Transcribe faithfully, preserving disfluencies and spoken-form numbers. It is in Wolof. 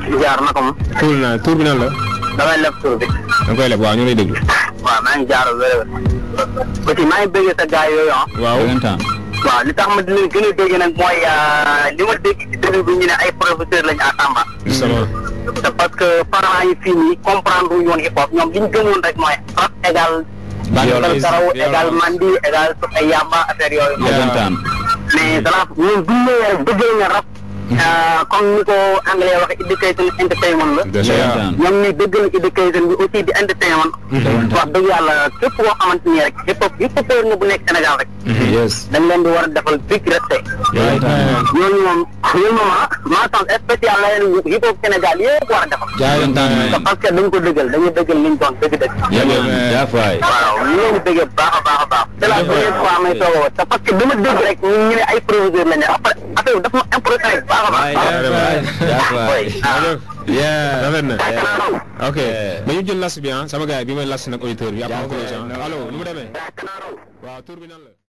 jaar na ko moom. cool na tur bi nan la. damay leb tur bi. da nga koy leb waaw ñu lay déglu. waaw maa ngi jaar wér aussi maa ngi bëggee sa gars yooyu ah. waaw waaw li tax ma di leen gën a dégg nag mooy li ma dégg ci début bi ñu ne ay professeur lañu à Tamba. justement. c'est parce que parents yi fii nii comprendre wu ñu woon hip hop ñoom li ñu gëmoon rek mooy rap égal. violence karaw égal mandi égal ay yamba affaire yooyu. mais dara ñun bu ñu ñëwee rek dëggal nga rap. comme ni ko anglais waxee education entertainment la. ñoom ñuy dëggal education bi aussi di entertainment. wax dëgg yàlla képp koo xamante ni rek hip hop hip hopeur nga bu nekk Sénégal rek. dañ leen di war a defal big respect. ñooñu moom ñun moom ah mention spéciale la leen hip hop Sénégal yëpp war a defal. parce que dañ ko dëggal dañuy dëggal liñ doon dëgg-dëgg. waaw ñu leen di dëgg baax a baax a baax. c'est la première fois may soog a wax parce que dama dëgg rek ñu ne ay professeur lañ ne après affaire bi dafa ma impressionné baax a baax. yeah rafet na ok mais ñu jël las bi ah sama gars yi bi may las nag auditeur bi après allo nu mu demee waaw tur bi nan la